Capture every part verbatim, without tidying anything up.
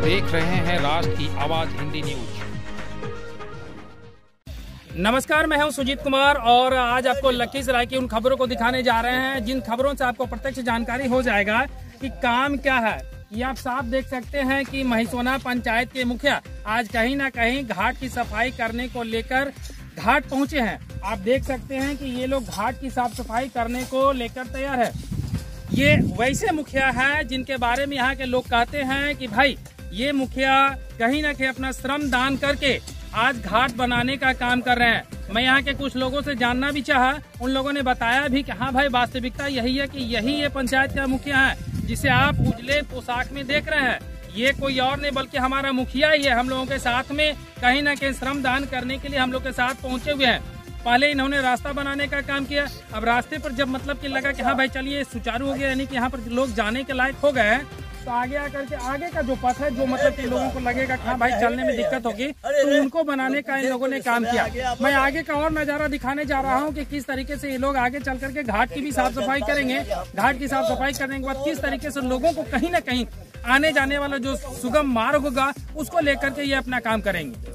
देख रहे हैं राष्ट्र की आवाज हिंदी न्यूज। नमस्कार, मैं हूं सुजीत कुमार और आज आपको लखीसराय की उन खबरों को दिखाने जा रहे हैं जिन खबरों से आपको प्रत्यक्ष जानकारी हो जाएगा कि काम क्या है। ये आप साफ देख सकते हैं कि महिसोना पंचायत के मुखिया आज कहीं ना कहीं घाट की सफाई करने को लेकर घाट पहुंचे हैं। आप देख सकते हैं कि ये लोग घाट की साफ सफाई करने को लेकर तैयार है। ये वैसे मुखिया है जिनके बारे में यहाँ के लोग कहते हैं कि भाई ये मुखिया कहीं ना कहीं अपना श्रम दान करके आज घाट बनाने का काम कर रहे हैं। मैं यहाँ के कुछ लोगों से जानना भी चाहा, उन लोगों ने बताया भी कि हाँ भाई वास्तविकता यही है कि यही ये पंचायत का मुखिया है जिसे आप उजले पोशाक में देख रहे हैं। ये कोई और नहीं बल्कि हमारा मुखिया ही है। हम लोगों के साथ में कहीं ना कहीं श्रम दान करने के लिए हम लोग के साथ पहुंचे हुए हैं। पहले इन्होंने रास्ता बनाने का काम किया, अब रास्ते पर जब मतलब कि लगा कि हाँ भाई चलिए सुचारू हो गया, यानी कि यहाँ पर लोग जाने के लायक हो गए, तो आगे आकर के आगे का जो पथ है जो मतलब कि लोगों को लगेगा कि हाँ भाई चलने में दिक्कत होगी, तो उनको बनाने का इन लोगों ने काम किया। मैं आगे का और नजारा दिखाने जा रहा हूँ कि किस तरीके से ये लोग आगे चल करके घाट की भी साफ सफाई करेंगे। घाट की साफ सफाई करने के बाद किस तरीके से लोगों को कहीं ना कहीं आने जाने वाला जो सुगम मार्ग होगा उसको लेकर के ये अपना काम करेंगे।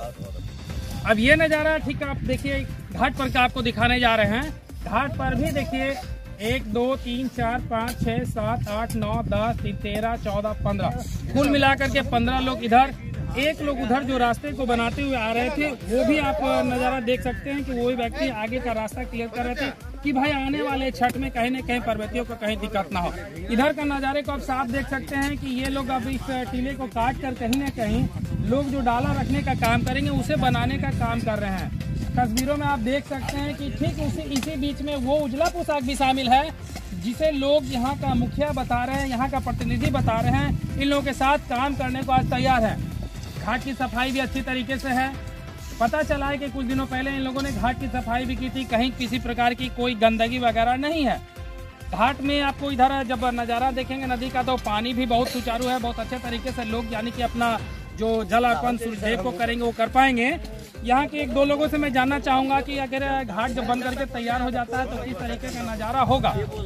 अब ये नजारा ठीक है, आप देखिए घाट पर का आपको दिखाने जा रहे हैं। घाट पर भी देखिए एक दो तीन चार पाँच छः सात आठ नौ दस तेरह चौदह पंद्रह कुल मिलाकर के पंद्रह लोग इधर, एक लोग उधर जो रास्ते को बनाते हुए आ रहे थे वो भी आप नज़ारा देख सकते हैं कि वही व्यक्ति आगे का रास्ता क्लियर कर रहे थे कि भाई आने वाले छठ में कहीं न कहीं पर्वतियों को कहीं दिक्कत ना हो। इधर का नज़ारे को आप साफ देख सकते हैं कि ये लोग अब इस टीले को काट कर कहीं न कहीं लोग जो डाला रखने का काम करेंगे उसे बनाने का काम कर रहे हैं। तस्वीरों में आप देख सकते हैं कि ठीक उसी इसी बीच में वो उजला पोशाक भी शामिल है जिसे लोग यहाँ का मुखिया बता रहे हैं, यहाँ का प्रतिनिधि बता रहे हैं। इन लोगों के साथ काम करने को आज तैयार है। घाट की सफाई भी अच्छी तरीके से है। पता चला है कि कुछ दिनों पहले इन लोगों ने घाट की सफाई भी की थी, कहीं किसी प्रकार की कोई गंदगी वगैरह नहीं है। घाट में आपको इधर जब नज़ारा देखेंगे नदी का तो पानी भी बहुत सुचारू है, बहुत अच्छे तरीके से लोग यानी कि अपना जो जल अर्पण सूर्यदेव को करेंगे वो कर पाएंगे। यहाँ के एक दो लोगों से मैं जानना चाहूँगा कि अगर घाट जब बन करके तैयार हो जाता है तो किस तरीके का नज़ारा होगा।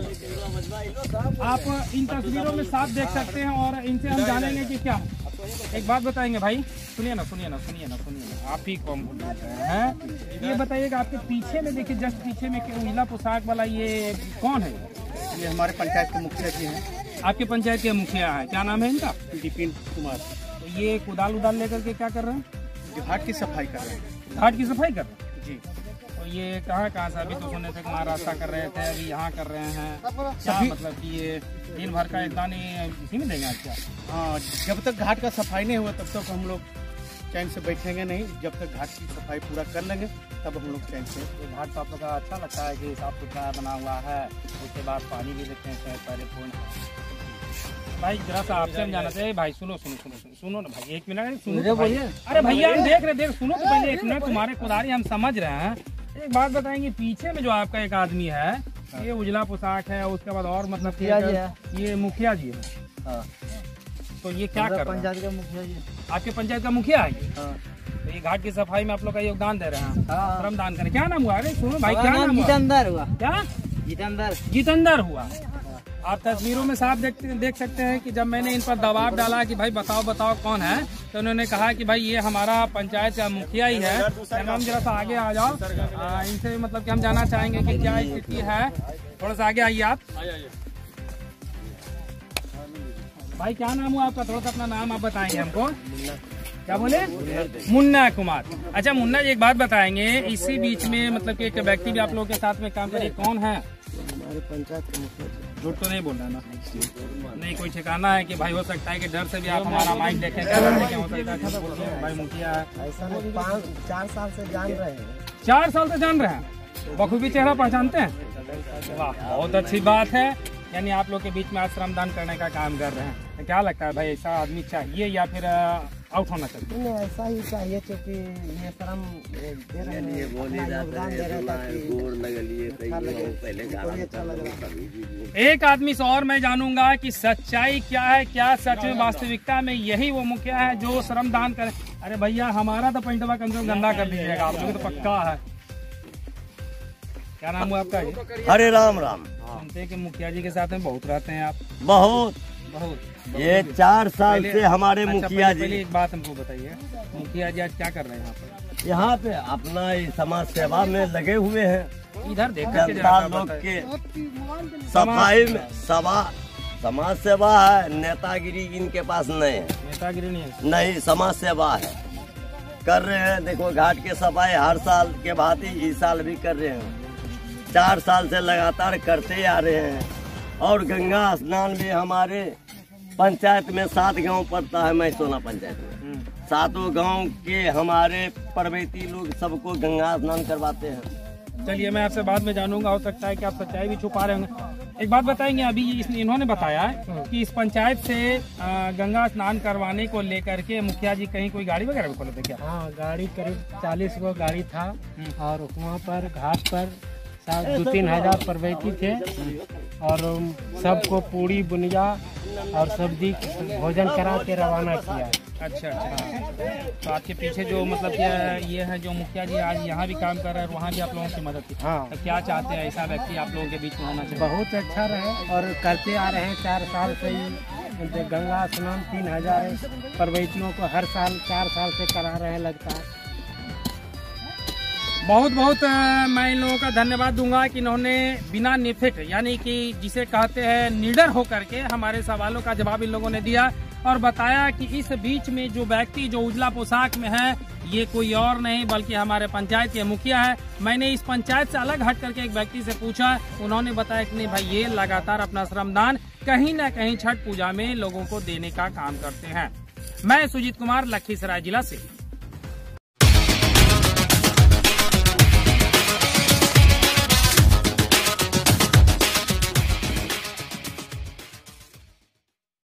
आप इन तस्वीरों में साफ देख सकते हैं और इनसे हम जानेंगे कि क्या। एक बात बताएंगे भाई, सुनिए ना सुनिए ना सुनिए ना सुनिए ना आप ही कौन बोल रहे हैं, ये बताइएगा आपके पीछे में देखिए जस्ट पीछे में उजला पोशाक वाला ये कौन है? ये हमारे पंचायत के मुखिया जी हैं। आपके पंचायत के मुखिया है, क्या नाम है इनका? विपिन कुमार। तो ये कुदाल उदाल लेकर के क्या कर रहे हैं? घाट की सफाई कर रहे हैं। घाट की सफाई कर रहे हैं जी। तो ये कहाँ कहाँ से? अभी तो सुने थे कि वहाँ रास्ता कर रहे थे, अभी यहाँ कर रहे हैं। क्या मतलब कि ये दिन भर का इतना नहीं इसी में देंगे क्या? हाँ, जब तक घाट का सफाई नहीं हुआ तब तक हम लोग चैन से बैठेंगे नहीं। जब तक घाट की सफाई पूरा कर लेंगे तब हम लोग चैन से। तो घाट तो आप लोग का अच्छा लगता है कि साफ सुथरा बना हुआ है, उसके बाद पानी भी देते हैं पहले फोन। भाई जरा सा आपसे हम जाना चाहिए। भाई सुनो सुनो सुनो सुनो सुनो ना भाई, एक मिनट सुनो तो भाई। अरे भैया हम देख रहे देख सुनो तो पहले एक मिनट, तुम्हारे कुदारी हम समझ रहे हैं। एक बात बताएंगे, पीछे में जो आपका एक आदमी है ये उजला पोशाक है, उसके बाद और मतलब ये मुखिया जी है, तो ये क्या कर रहे हैं? पंचायत का मुखिया जी। आपके पंचायत का मुखिया है ये? तो ये घाट की सफाई में आप लोग का योगदान दे रहे हैं, श्रम दान करें। क्या नाम हुआ? अरे सुनो भाई, क्या नाम? जितेंद्र हुआ। क्या? जितेंद्र। जितेंद्र हुआ। आप तस्वीरों में साफ देख देख सकते हैं कि जब मैंने इन पर दबाव डाला कि भाई बताओ बताओ कौन है, तो उन्होंने कहा कि भाई ये हमारा पंचायत का मुखिया ही है। हम जरा सा आगे आ जाओ, आ, इनसे मतलब कि हम जानना चाहेंगे कि क्या स्थिति है। थोड़ा सा आगे आइए आप। भाई क्या नाम हुआ आपका? थोड़ा सा अपना नाम आप बताएंगे हमको। क्या बोले? मुन्ना कुमार। अच्छा मुन्ना जी, एक बात बताएंगे, इसी बीच में मतलब कि एक व्यक्ति भी आप लोगों के साथ में काम करे, कौन है? हमारे पंचायत के मुखिया जी। झूठ तो नहीं बोल रहा ना? नहीं कोई ठिकाना है कि भाई हो सकता है कि डर से भी आप हमारा माइक देखें, क्या हो सकता है भाई मुखिया है? ऐसा नहीं, पाँच चार साल से जान रहे हैं। चार साल से जान रहे हैं, बखूबी चेहरा पहचानते हैं। वाह बहुत अच्छी बात है, यानी आप लोग के बीच में आज श्रमदान करने का काम कर रहे हैं। तो क्या लगता है भाई ऐसा आदमी चाहिए या फिर आउट होना चाहिए? नहीं ऐसा ही चाहिए क्योंकि ये श्रम दे रहे हैं, योगदान दे रहे हैं। एक आदमी से और मैं जानूंगा कि सच्चाई क्या है, क्या सच में वास्तविकता में यही वो मुखिया है जो श्रमदान करे? अरे भैया हमारा तो पैंटवा कम से कम गंदा कर दीजिएगा, आप लोग तो पक्का है। क्या नाम हुआ आपका? हरे राम राम। सुनते हैं कि मुखिया जी के साथ में बहुत रहते हैं आप। बहुत बहुत ये चार साल पहले- से हमारे अच्छा, मुखिया पहले, पहले जी एक बात हमको बताइए, मुखिया जी आज क्या कर रहे हैं यहाँ पर? यहाँ पे अपना ये समाज सेवा में लगे हुए हैं। इधर देख करके जनता जरा लोग बताइए। के सफाई में सभा समाज सेवा है, नेतागिरी इनके पास नहीं है। नेतागिरी नहीं है। नहीं, समाज सेवा है, कर रहे हैं। देखो घाट के सफाई हर साल के भांति इस साल भी कर रहे हैं, चार साल से लगातार करते आ रहे हैं। और गंगा स्नान भी हमारे पंचायत में सात गांव पड़ता है, महिसोना पंचायत में सातों गांव के हमारे परवैती लोग सबको गंगा स्नान करवाते हैं। चलिए मैं आपसे बाद में जानूंगा, हो सकता है कि आप सच्चाई भी छुपा रहे होंगे। एक बात बताएंगे, अभी इस, इन्होंने बताया है कि इस पंचायत से आ, गंगा स्नान करवाने को लेकर के मुखिया जी कहीं कोई गाड़ी वगैरह भी खोले थे क्या? हाँ, गाड़ी करीब चालीस गो गाड़ी था और वहाँ पर घाट पर शायद दो तीन हजार परवैती थे और सबको पूरी बुनिया और सब्जी भोजन करा के रवाना किया। अच्छा अच्छा, तो आपके पीछे जो मतलब कि ये है जो मुखिया जी आज यहाँ भी काम कर रहे हैं और वहाँ भी आप लोगों की मदद की। हाँ। तो क्या चाहते हैं ऐसा व्यक्ति आप लोगों के बीच में होना चाहिए? बहुत अच्छा रहे और करते आ रहे हैं चार साल से ही। गंगा स्नान तीन हजार परवैतियों को हर साल चार साल से करा रहे हैं लगातार। बहुत बहुत अ, मैं इन लोगों का धन्यवाद दूंगा कि इन्होंने बिना निफिट यानी कि जिसे कहते हैं निडर होकर के हमारे सवालों का जवाब इन लोगों ने दिया और बताया कि इस बीच में जो व्यक्ति जो उजला पोशाक में है ये कोई और नहीं बल्कि हमारे पंचायत के मुखिया है। मैंने इस पंचायत से अलग हट करके एक व्यक्ति से पूछा, उन्होंने बताया कि नहीं भाई ये लगातार अपना श्रमदान कहीं न कहीं छठ पूजा में लोगों को देने का काम करते हैं। मैं सुजीत कुमार, लखीसराय जिला से।